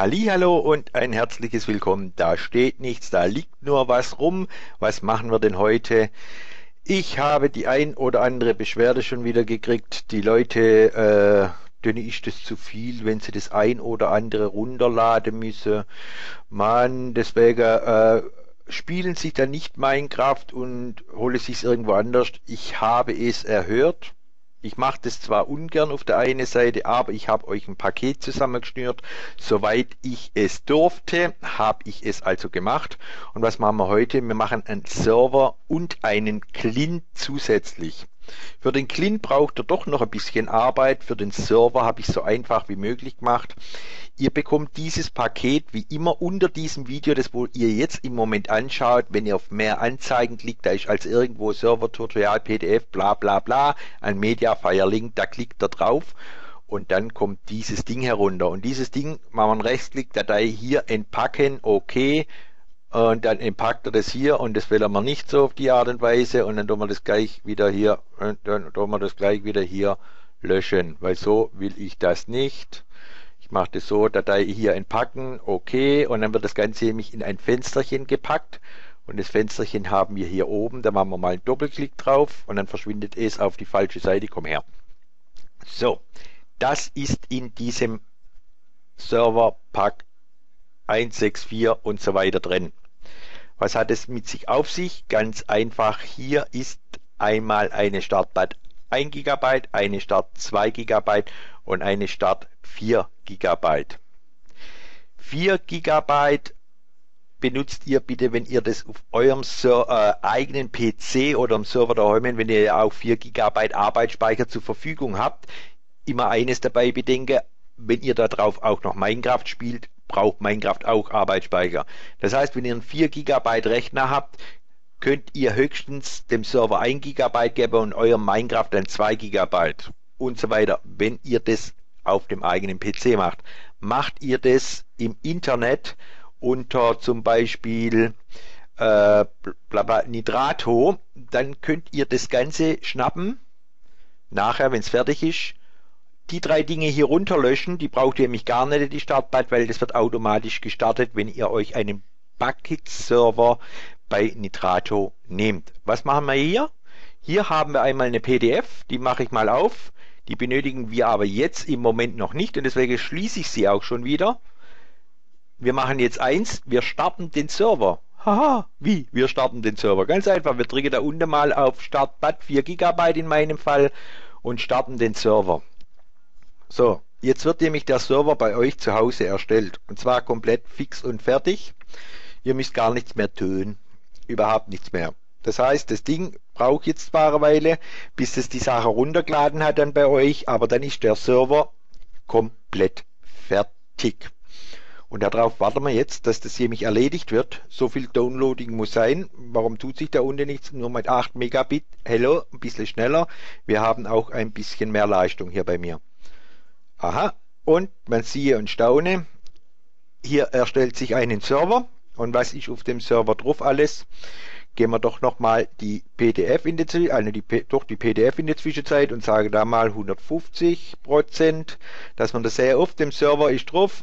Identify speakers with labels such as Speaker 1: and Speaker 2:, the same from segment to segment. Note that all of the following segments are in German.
Speaker 1: Hallihallo und ein herzliches Willkommen. Da steht nichts, da liegt nur was rum. Was machen wir denn heute? Ich habe die ein oder andere Beschwerde schon wieder gekriegt. Die Leute, denen ist es zu viel, wenn sie das ein oder andere runterladen müssen. Mann, deswegen spielen sie dann nicht Minecraft und holen sich irgendwo anders. Ich habe es erhört. Ich mache das zwar ungern auf der einen Seite, aber ich habe euch ein Paket zusammengeschnürt. Soweit ich es durfte, habe ich es also gemacht. Und was machen wir heute? Wir machen einen Server und einen Client zusätzlich. Für den Client braucht ihr doch noch ein bisschen Arbeit. Für den Server habe ich es so einfach wie möglich gemacht. Ihr bekommt dieses Paket wie immer unter diesem Video, das wo ihr jetzt im Moment anschaut. Wenn ihr auf mehr Anzeigen klickt, da ist als irgendwo Server, Tutorial, PDF, bla bla bla, ein Mediafire Link, da klickt ihr drauf und dann kommt dieses Ding herunter. Und dieses Ding, machen wir einen Rechtsklick, Datei hier entpacken, okay. Und dann entpackt er das hier und das will er mal nicht so auf die Art und Weise und dann tun wir das gleich wieder hier und dann tun wir das gleich wieder hier löschen, weil so will ich das nicht. Ich mache das so, Datei hier entpacken, okay, und dann wird das Ganze nämlich in ein Fensterchen gepackt und das Fensterchen haben wir hier oben, da machen wir mal einen Doppelklick drauf und dann verschwindet es auf die falsche Seite, komm her. So, das ist in diesem Server Pack 164 und so weiter drin. Was hat es mit sich auf sich? Ganz einfach, hier ist einmal eine Startbad 1 GB, eine Start 2 GB und eine Start 4 GB. 4 GB benutzt ihr bitte, wenn ihr das auf eurem eigenen PC oder am Server daheim, wenn ihr ja auch 4 GB Arbeitsspeicher zur Verfügung habt, immer eines dabei bedenken, wenn ihr darauf auch noch Minecraft spielt, braucht Minecraft auch Arbeitsspeicher. Das heißt, wenn ihr einen 4 GB Rechner habt, könnt ihr höchstens dem Server 1 GB geben und eurem Minecraft dann 2 GB und so weiter, wenn ihr das auf dem eigenen PC macht. Macht ihr das im Internet unter zum Beispiel Nitrato, dann könnt ihr das Ganze schnappen, nachher, wenn es fertig ist, die 3 Dinge hier runterlöschen, die braucht ihr nämlich gar nicht, die Startbad, weil das wird automatisch gestartet, wenn ihr euch einen Bucket-Server bei Nitrato nehmt. Was machen wir hier? Hier haben wir einmal eine PDF, die mache ich mal auf. Die benötigen wir aber jetzt im Moment noch nicht und deswegen schließe ich sie auch schon wieder. Wir machen jetzt eins, wir starten den Server. Haha, wie? Wir starten den Server. Ganz einfach, wir drücken da unten mal auf Startbad 4 GB in meinem Fall und starten den Server. So, jetzt wird nämlich der Server bei euch zu Hause erstellt und zwar komplett fix und fertig. Ihr müsst gar nichts mehr tun, überhaupt nichts mehr. Das heißt, das Ding braucht jetzt zwar eine Weile, bis es die Sache runtergeladen hat dann bei euch, aber dann ist der Server komplett fertig. Und darauf warten wir jetzt, dass das nämlich erledigt wird. So viel Downloading muss sein. Warum tut sich da unten nichts? Nur mit 8 Megabit. Hello, ein bisschen schneller. Wir haben auch ein bisschen mehr Leistung hier bei mir. Aha, und man siehe und staune, hier erstellt sich einen Server und was ist auf dem Server drauf alles? Gehen wir doch nochmal die PDF in die PDF in der Zwischenzeit und sage da mal 150%, dass man das sieht. Auf dem Server ist drauf,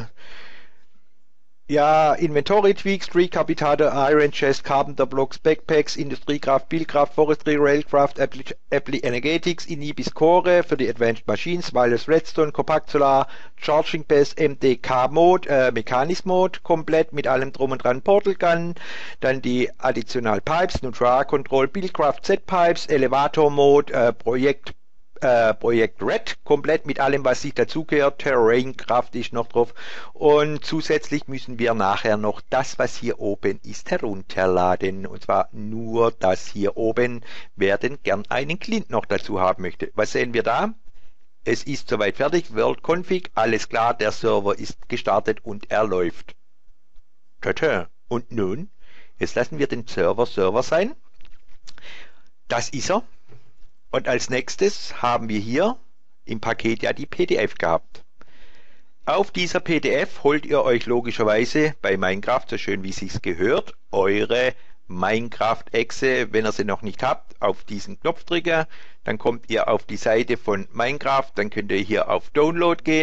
Speaker 1: ja, Inventory Tweaks, Tree Capitate, Iron Chest, Carpenter Blocks, Backpacks, Industriekraft, Bildkraft, Forestry, Railcraft, Apply Energetics, Inhibis Core für die Advanced Machines, Wireless Redstone, Compact Solar, Charging Pass, MDK Mode, Mechanis Mode, komplett mit allem drum und dran, Portal Gun, dann die Additional Pipes, Neutral Control, Bildkraft Z Pipes, Elevator Mode, Projekt Red, komplett mit allem, was sich dazugehört. Terrain-Kraft ist noch drauf. Und zusätzlich müssen wir nachher noch das, was hier oben ist, herunterladen. Und zwar nur das hier oben, wer denn gern einen Client noch dazu haben möchte. Was sehen wir da? Es ist soweit fertig. World Config, alles klar, der Server ist gestartet und er läuft. Tata. Und nun, jetzt lassen wir den Server sein. Das ist er. Und als nächstes haben wir hier im Paket ja die PDF gehabt. Auf dieser PDF holt ihr euch logischerweise bei Minecraft, so schön wie sich's gehört, eure Minecraft-Exe, wenn ihr sie noch nicht habt, auf diesen Knopf drücken, dann kommt ihr auf die Seite von Minecraft, dann könnt ihr hier auf Download gehen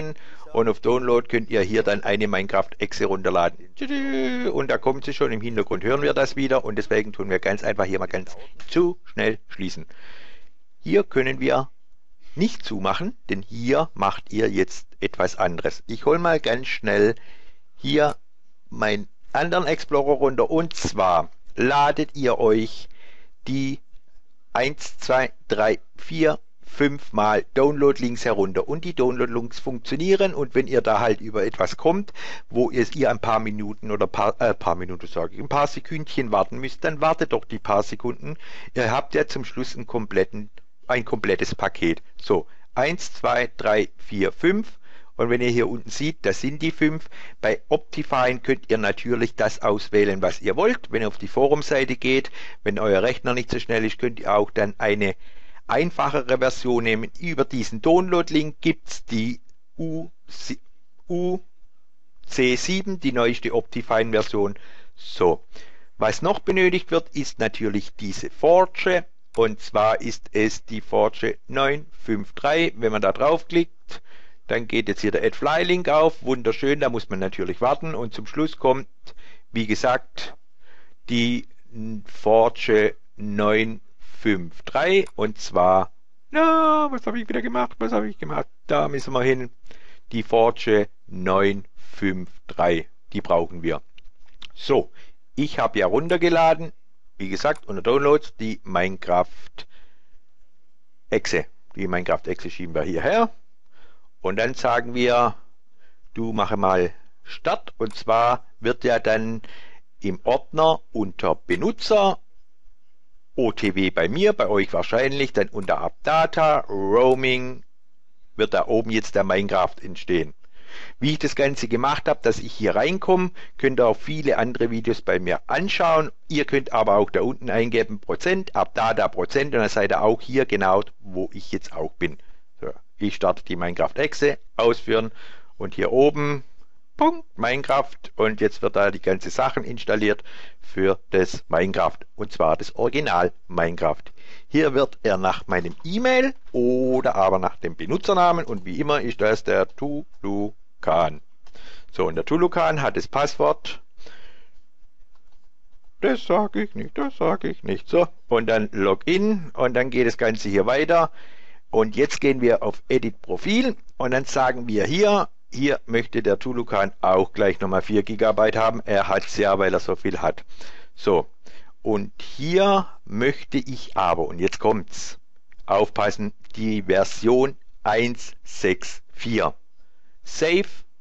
Speaker 1: und auf Download könnt ihr hier dann eine Minecraft-Exe runterladen. Und da kommt sie schon, im Hintergrund hören wir das wieder und deswegen tun wir ganz einfach hier mal ganz zu schnell schließen. Hier können wir nicht zumachen, denn hier macht ihr jetzt etwas anderes. Ich hole mal ganz schnell hier meinen anderen Explorer runter und zwar ladet ihr euch die 1, 2, 3, 4, 5 Mal Download-Links herunter und die Download-Links funktionieren und wenn ihr da halt über etwas kommt, wo ihr ein paar Minuten oder ein paar Sekündchen warten müsst, dann wartet doch die paar Sekunden. Ihr habt ja zum Schluss ein komplettes Paket. So, 1, 2, 3, 4, 5 und wenn ihr hier unten seht, das sind die 5. Bei Optifine könnt ihr natürlich das auswählen, was ihr wollt. Wenn ihr auf die Forumseite geht, wenn euer Rechner nicht so schnell ist, könnt ihr auch dann eine einfachere Version nehmen. Über diesen Download-Link gibt es die UC7, die neueste Optifine-Version. So, was noch benötigt wird, ist natürlich diese Forge. Und zwar ist es die Forge 953. Wenn man da draufklickt, dann geht jetzt hier der Add-Fly-Link auf. Wunderschön, da muss man natürlich warten. Und zum Schluss kommt, wie gesagt, die Forge 953. Und zwar, na, was habe ich wieder gemacht? Was habe ich gemacht? Da müssen wir hin. Die Forge 953. Die brauchen wir. So, ich habe ja runtergeladen. Wie gesagt, unter Downloads die Minecraft-Exe. Die Minecraft-Exe schieben wir hierher. Und dann sagen wir, du mache mal Start. Und zwar wird ja dann im Ordner unter Benutzer, OTW bei mir, bei euch wahrscheinlich, dann unter AppData, Roaming, wird da oben jetzt der Minecraft entstehen. Wie ich das Ganze gemacht habe, dass ich hier reinkomme, könnt ihr auch viele andere Videos bei mir anschauen. Ihr könnt aber auch da unten eingeben Prozent, AppData Prozent und dann seid ihr auch hier genau, wo ich jetzt auch bin. So, ich starte die Minecraft-Exe, ausführen und hier oben, Punkt, Minecraft und jetzt wird da die ganze Sachen installiert für das Minecraft und zwar das Original Minecraft. Hier wird er nach meinem E-Mail oder aber nach dem Benutzernamen und wie immer ist das der Tulukan. So, und der Tulukan hat das Passwort. Das sage ich nicht, das sage ich nicht. So, und dann Login und dann geht das Ganze hier weiter. Und jetzt gehen wir auf Edit Profil und dann sagen wir hier möchte der Tulukan auch gleich nochmal 4 GB haben. Er hat es ja, weil er so viel hat. So, und hier möchte ich aber, und jetzt kommt's, aufpassen, die Version 1.6.4. Save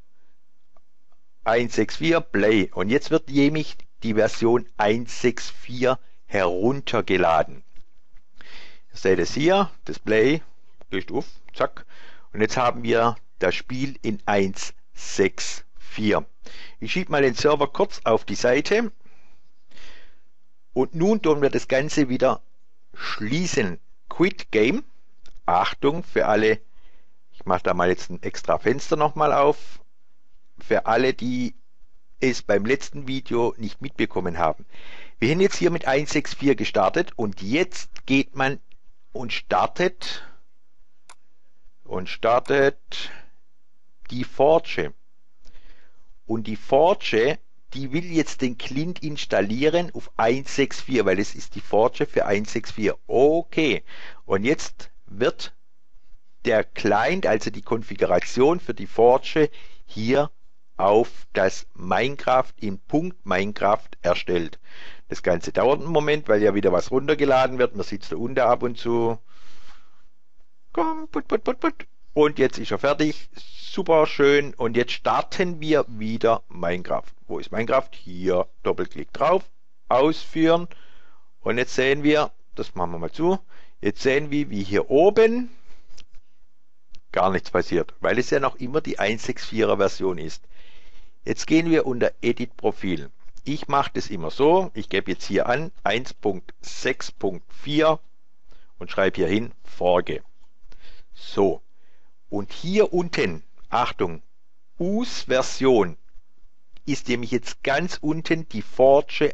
Speaker 1: 1.6.4 Play. Und jetzt wird nämlich die Version 1.6.4 heruntergeladen. Ihr seht es hier, das Play, durch auf, zack. Und jetzt haben wir das Spiel in 1.6.4. Ich schiebe mal den Server kurz auf die Seite. Und nun tun wir das Ganze wieder schließen. Quit Game. Achtung für alle, ich mache da mal jetzt ein extra Fenster nochmal auf. Für alle, die es beim letzten Video nicht mitbekommen haben. Wir sind jetzt hier mit 1.6.4 gestartet und jetzt geht man und startet die Forge. Und die Forge, die will jetzt den Client installieren auf 1.6.4, weil es ist die Forge für 1.6.4. Okay, und jetzt wird der Client, also die Konfiguration für die Forge, hier auf das Minecraft in .Minecraft erstellt. Das Ganze dauert einen Moment, weil ja wieder was runtergeladen wird. Man sieht es da unten ab und zu. Komm, put. Und jetzt ist er fertig. Super schön. Und jetzt starten wir wieder Minecraft. Wo ist Minecraft? Hier. Doppelklick drauf. Ausführen. Und jetzt sehen wir, das machen wir mal zu. Jetzt sehen wir, wie hier oben gar nichts passiert, weil es ja noch immer die 1.6.4er Version ist. Jetzt gehen wir unter Edit Profil. Ich mache das immer so. Ich gebe jetzt hier an 1.6.4 und schreibe hier hin Forge. So. Und hier unten, Achtung, US-Version ist nämlich jetzt ganz unten die Forge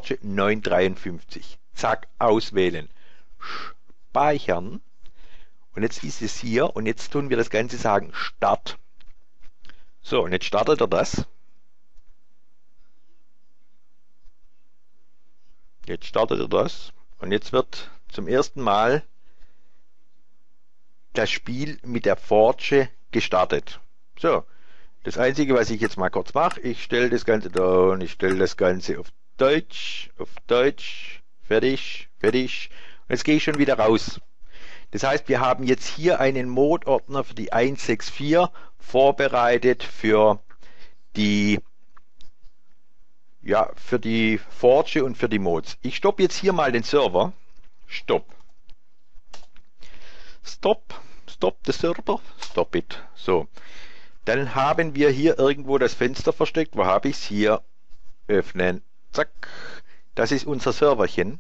Speaker 1: 953. Zack, auswählen. Speichern. Und jetzt ist es hier und jetzt tun wir das Ganze sagen Start. So, und jetzt startet er das. Jetzt startet er das. Und jetzt wird zum ersten Mal das Spiel mit der Forge gestartet. So, das Einzige, was ich jetzt mal kurz mache, ich stelle das Ganze da und ich stelle das Ganze auf Deutsch, fertig, fertig. Und jetzt gehe ich schon wieder raus. Das heißt, wir haben jetzt hier einen Mode-Ordner für die 164 vorbereitet für die Forge und für die Mods. Ich stoppe jetzt hier mal den Server. Stopp. Stop the server. Stop it. So. Dann haben wir hier irgendwo das Fenster versteckt. Wo habe ich es? Hier. Öffnen. Zack. Das ist unser Serverchen.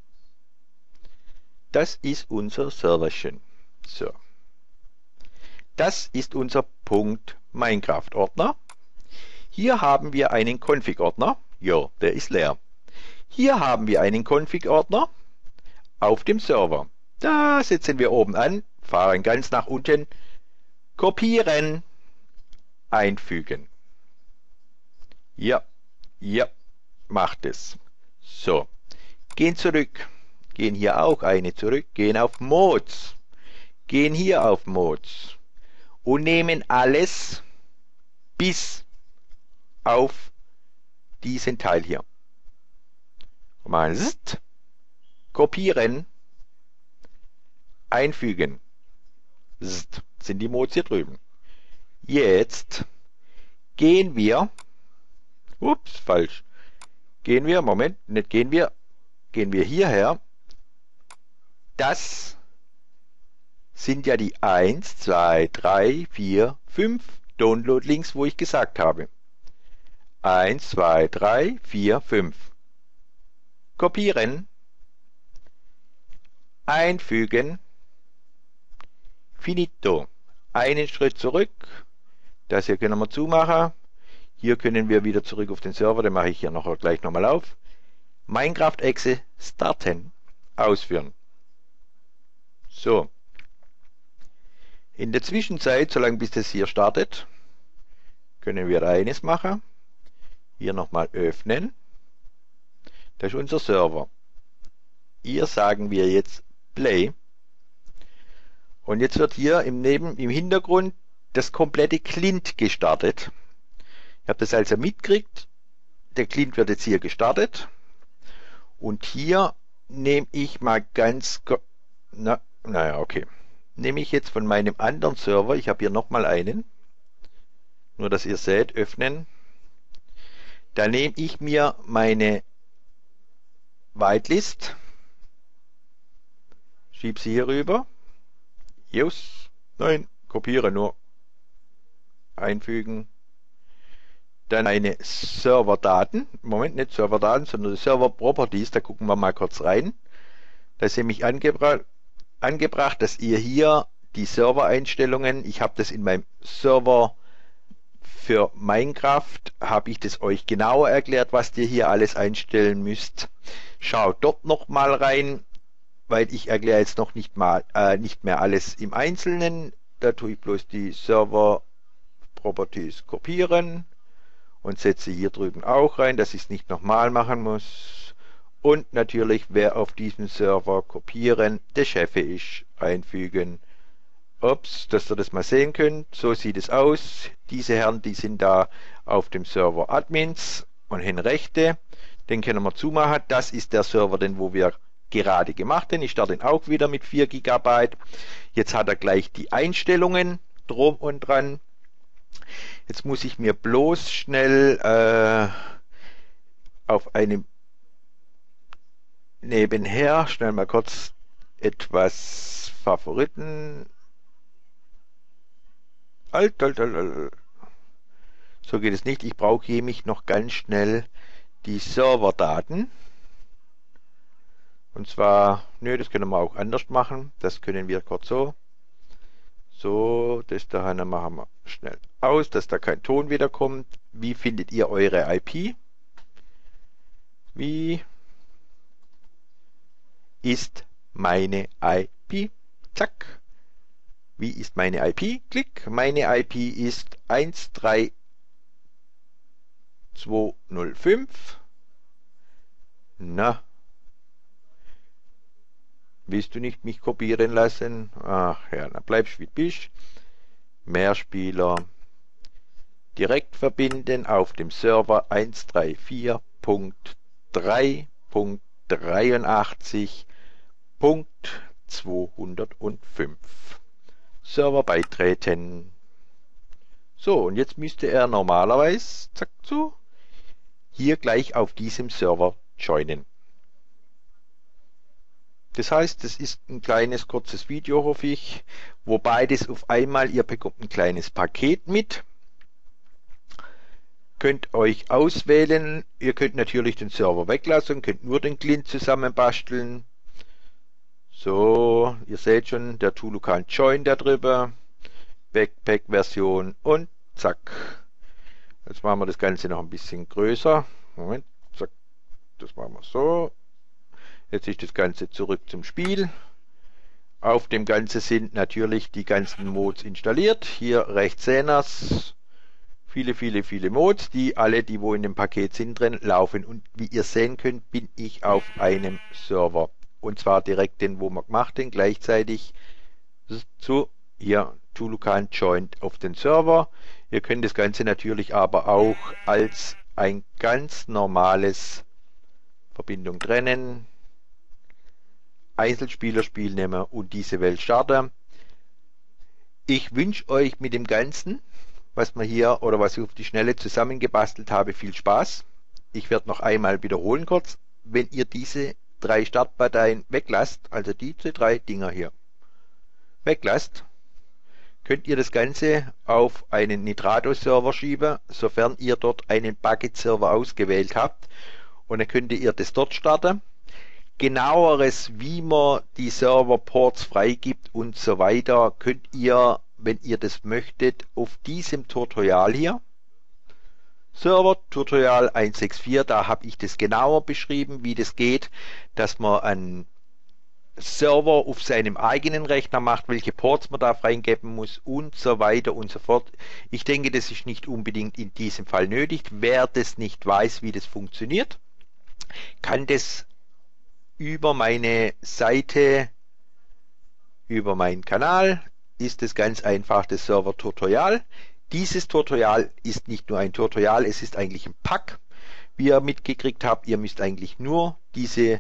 Speaker 1: Das ist unser Serverchen. So. Das ist unser Punkt Minecraft Ordner. Hier haben wir einen Config Ordner. Jo, der ist leer. Hier haben wir einen Config Ordner auf dem Server. Da setzen wir oben an, fahren ganz nach unten, kopieren, einfügen. Ja, macht es. So, gehen zurück. Gehen hier auch eine zurück, gehen auf Mods, gehen hier auf Mods und nehmen alles bis auf diesen Teil hier. Mal kopieren, einfügen. Sind die Mods hier drüben. Jetzt gehen wir, gehen wir hierher. Das sind ja die 1, 2, 3, 4, 5 Download-Links, wo ich gesagt habe. 1, 2, 3, 4, 5. Kopieren. Einfügen. Finito. Einen Schritt zurück. Das hier können wir zumachen. Hier können wir wieder zurück auf den Server. Den mache ich hier noch gleich nochmal auf. Minecraft-Exe starten. Ausführen. So. In der Zwischenzeit, solange bis das hier startet, können wir eines machen. Hier nochmal öffnen. Das ist unser Server. Hier sagen wir jetzt Play. Und jetzt wird hier im Hintergrund das komplette Clint gestartet. Ihr habt das also mitgekriegt. Der Clint wird jetzt hier gestartet. Und hier nehme ich mal okay. Nehme ich jetzt von meinem anderen Server, ich habe hier nochmal einen, nur dass ihr seht, öffnen. Da nehme ich mir meine Whitelist, schiebe sie hier rüber. Nein, kopiere nur. Einfügen. Dann eine Serverdaten. Moment, nicht Serverdaten, sondern Server Properties. Da gucken wir mal kurz rein. Da ist nämlich angebracht, dass ihr hier die Servereinstellungen, ich habe das in meinem Server für Minecraft, habe ich das euch genauer erklärt, was ihr hier alles einstellen müsst. Schaut dort noch mal rein, weil ich erkläre jetzt noch nicht mehr alles im Einzelnen. Da tue ich bloß die Server Properties kopieren und setze hier drüben auch rein, dass ich es nicht nochmal machen muss. Und natürlich, wer auf diesem Server kopieren, der Chef ist, einfügen. Ups, dass ihr das mal sehen könnt. So sieht es aus. Diese Herren, die sind da auf dem Server Admins und hin Rechte. Den können wir zumachen. Das ist der Server, den wo wir gerade gemacht haben. Ich starte ihn auch wieder mit 4 GB. Jetzt hat er gleich die Einstellungen drum und dran. Jetzt muss ich mir bloß schnell auf einem nebenher schnell mal kurz etwas Favoriten. So geht es nicht. Ich brauche nämlich noch ganz schnell die Serverdaten. Und zwar, das können wir auch anders machen. Das können wir kurz so. So, das da machen wir schnell aus, dass da kein Ton wieder kommt. Wie findet ihr eure IP? Wie ist meine IP? Zack. Wie ist meine IP? Klick. Meine IP ist 13205. Na, willst du nicht mich kopieren lassen? Ach ja, dann bleibst wie du bist. Mehrspieler. Direkt verbinden auf dem Server 134.3.83.205. Server beitreten. So, und jetzt müsste er normalerweise, zack so, hier gleich auf diesem Server joinen. Das heißt, das ist ein kleines, kurzes Video, hoffe ich, wo beides auf einmal, ihr bekommt ein kleines Paket mit. Könnt euch auswählen, ihr könnt natürlich den Server weglassen, könnt nur den Client zusammenbasteln. So, ihr seht schon, der Tulukan Join da drüber, Backpack-Version und zack. Jetzt machen wir das Ganze noch ein bisschen größer. Moment, zack, das machen wir so. Jetzt ist das Ganze zurück zum Spiel. Auf dem Ganzen sind natürlich die ganzen Mods installiert. Hier rechts sehen wir es. Viele Mods, die alle, die wo in dem Paket sind drin, laufen. Und wie ihr sehen könnt, bin ich auf einem Server. Und zwar direkt den, wo wir gemacht haben, gleichzeitig zu hier Tulukan joined auf den Server. Ihr könnt das Ganze natürlich aber auch als ein ganz normales Verbindung trennen. Einzelspielerspiel nehmen und diese Welt starten. Ich wünsche euch mit dem Ganzen, was wir hier oder was ich auf die Schnelle zusammengebastelt habe, viel Spaß. Ich werde noch einmal wiederholen kurz. Wenn ihr diese 3 Startdateien weglasst, also diese 3 Dinger hier weglasst, könnt ihr das Ganze auf einen Nitrado-Server schieben, sofern ihr dort einen Bucket-Server ausgewählt habt. Und dann könnt ihr das dort starten. Genaueres, wie man die Serverports freigibt und so weiter, könnt ihr, wenn ihr das möchtet, auf diesem Tutorial hier, Server Tutorial 164, da habe ich das genauer beschrieben, wie das geht, dass man einen Server auf seinem eigenen Rechner macht, welche Ports man da freigeben muss und so weiter und so fort. Ich denke, das ist nicht unbedingt in diesem Fall nötig. Wer das nicht weiß, wie das funktioniert, kann das über meine Seite, über meinen Kanal, ist es ganz einfach das Server Tutorial. Dieses Tutorial ist nicht nur ein Tutorial, es ist eigentlich ein Pack. Wie ihr mitgekriegt habt, ihr müsst eigentlich nur diese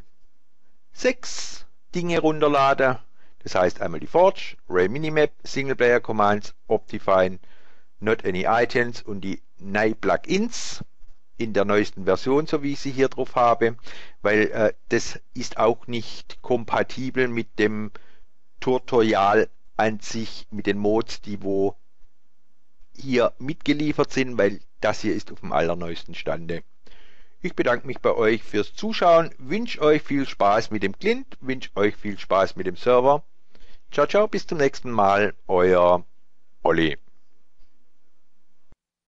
Speaker 1: 6 Dinge runterladen. Das heißt einmal die Forge, Ray Minimap, Singleplayer Commands, Optifine, Not Any Items und die NAI Plugins in der neuesten Version, so wie ich sie hier drauf habe, weil das ist auch nicht kompatibel mit dem Tutorial an sich, mit den Mods, die wo hier mitgeliefert sind, weil das hier ist auf dem allerneuesten Stande. Ich bedanke mich bei euch fürs Zuschauen, wünsche euch viel Spaß mit dem Client, wünsche euch viel Spaß mit dem Server. Ciao, ciao, bis zum nächsten Mal, euer Olli.